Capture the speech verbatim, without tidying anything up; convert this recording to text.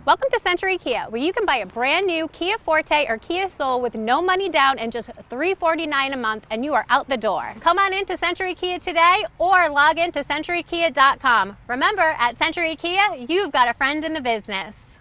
Welcome to Century Kia, where you can buy a brand new Kia Forte or Kia Soul with no money down and just three forty-nine a month, and you are out the door. Come on into Century Kia today or log in to century kia dot com. Remember, at Century Kia, you've got a friend in the business.